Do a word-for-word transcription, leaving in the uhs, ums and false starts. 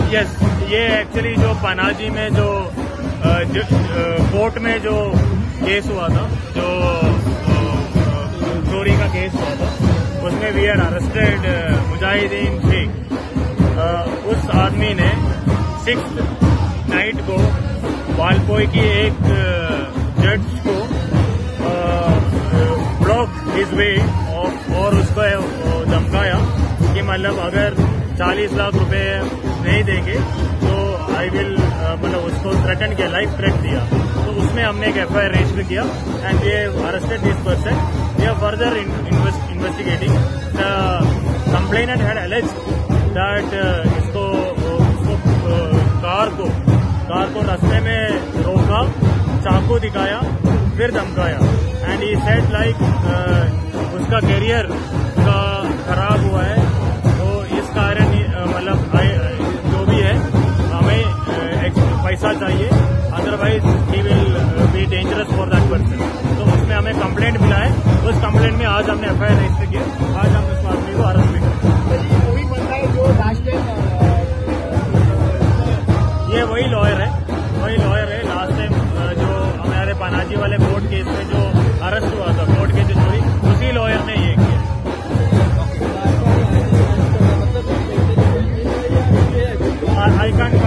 Yes, ये actually जो पनाजी में जो, जो कोर्ट में जो केस हुआ था, जो चोरी का केस हुआ था, उसमें we are arrested Mujahideen Sheikh. उस आदमी ने सिक्स नाइट को वालपोई की एक जज को ब्लॉक हिज वे और उसको धमकाया कि मतलब अगर चालीस लाख रुपए नहीं देंगे तो आई विल, मतलब उसको थ्रेटन किया, लाइफ थ्रेट दिया। तो उसमें हमने एक एफ आई आर रजिस्टर किया and we have arrested this person. We are further investigating. The complainant had alleged that इसको कार को कार को रास्ते में रोका, चाकू दिखाया, फिर धमकाया एंड ही सेड लाइक उसका करियर का खराब हुआ है, तो इस कारण मतलब जो भी है हमें पैसा चाहिए, otherwise he will be dangerous for that person. तो उसमें हमें कंप्लेंट मिला है, उस कंप्लेंट में आज हमने एफ आई आर रजिस्टर किया। आज हम उस आदमी को अरेस्ट भी करें। वही बंदा है जो लास्ट टाइम, ये वही लॉयर है, वही लॉयर है लास्ट टाइम जो हमारे पनाजी वाले कोर्ट केस में जो अरेस्ट हुआ था, कोर्ट केस चोरी, उसी लॉयर ने ये किया। I can't